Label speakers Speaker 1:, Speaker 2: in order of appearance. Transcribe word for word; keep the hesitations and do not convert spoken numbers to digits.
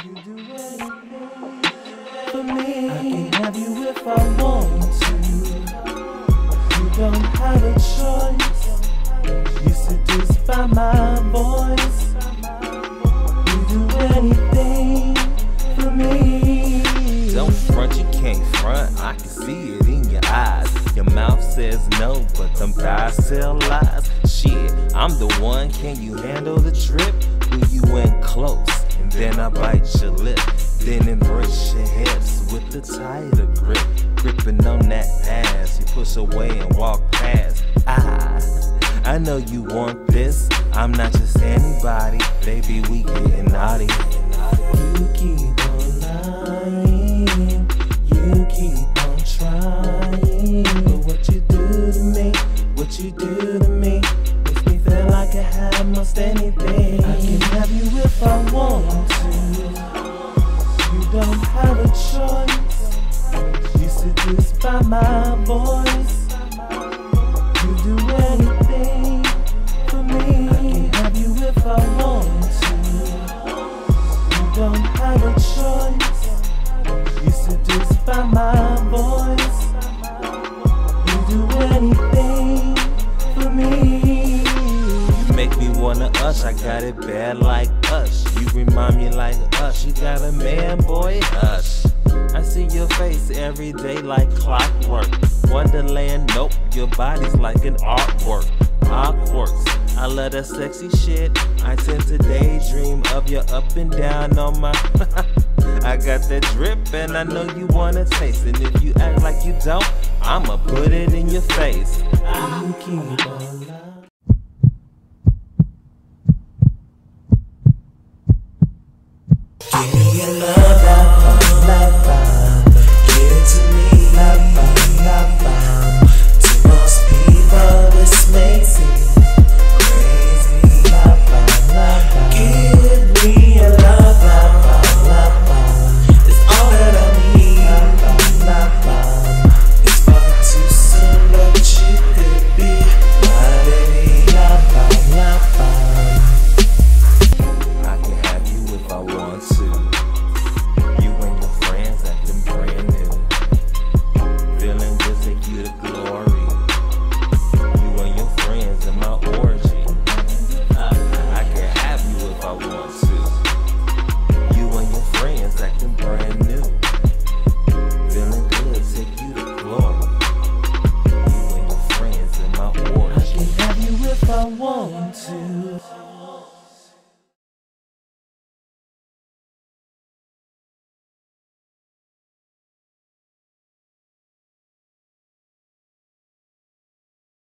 Speaker 1: You do anything for me. I can have you if I want to. You don't have a choice. You seduced by my voice. You do anything for me.
Speaker 2: Don't front, you can't front. I can see it in your eyes. Your mouth says no, but them thighs tell lies. Shit, I'm the one. Can you handle the trip? When you in close, and then I bite your lip. Then embrace your hips with the tighter grip. Gripping on that ass, you push away and walk past. I, I know you want this. I'm not just anybody. Baby, we getting naughty.
Speaker 1: You keep on lying. You keep on trying. But what you do to me, what you do to me, makes me feel like I have most anything. I can have you if I want to. You don't have a choice. You seduced by my voice. You do anything for me. I can have you if I want to. You don't have a choice. You seduced by my voice. You do anything for me.
Speaker 2: You make me wanna ush, I got it bad like Ush. You remind me like Ush, you got a man, boy, hush. I see your face every day like clockwork. Wonderland, nope, your body's like an artwork. Awkward, I love that sexy shit. I tend to daydream of your up and down on my I got that drip and I know you wanna taste. And if you act like you don't, I'ma put it in your face.
Speaker 1: You keep on lying. Give me your love, love, love, love. Give it to me, love, love, love, love. To most people, this may seem crazy, love, love, love, love. Give me your love, love, love, love, love. It's all that I need, love, love, love, love. It's far too soon, but you could be my baby, love, love, love, love.
Speaker 2: I can have you if I want to. You and your friends acting brand new. Feeling good, take you to glory. You and your friends in my orgy. I, I can have you if I want to. You and your friends acting brand new. Feeling good, take you to glory. You and your friends in my orgy.
Speaker 1: I can have you if I want to.